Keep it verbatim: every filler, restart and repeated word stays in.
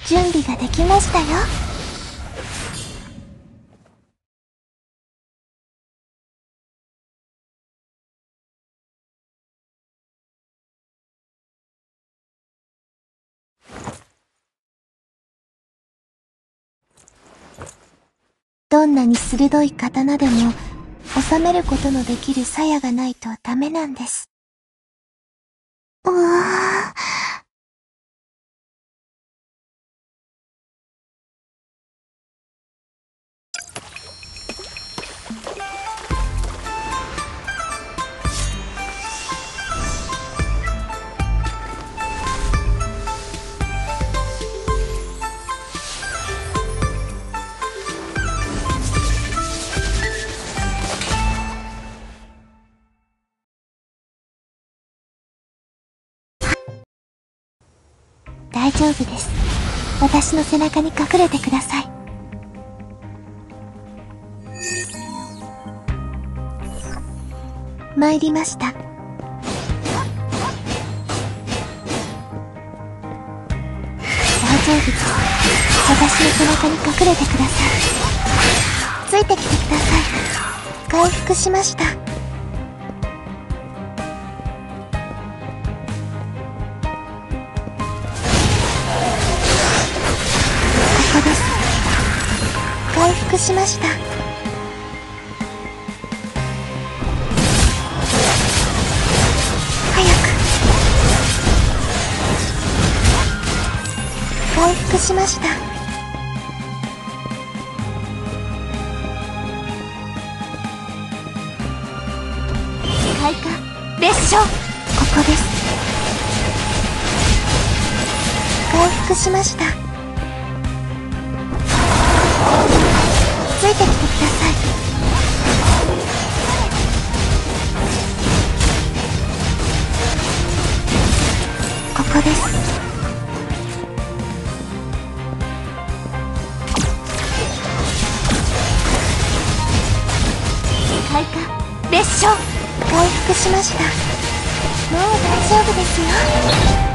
準備ができましたよ。どんなに鋭い刀でも収めることのできる鞘がないとダメなんです。うわぁ。大丈夫です。私の背中に隠れてください。参りました。大丈夫です。私の背中に隠れてください。ついてきてください。回復しました。回復しました。早く。回復しました。開花列車。ここです。回復しました。ついてきてください。ここです。開花列車。回復しました。もう大丈夫ですよ。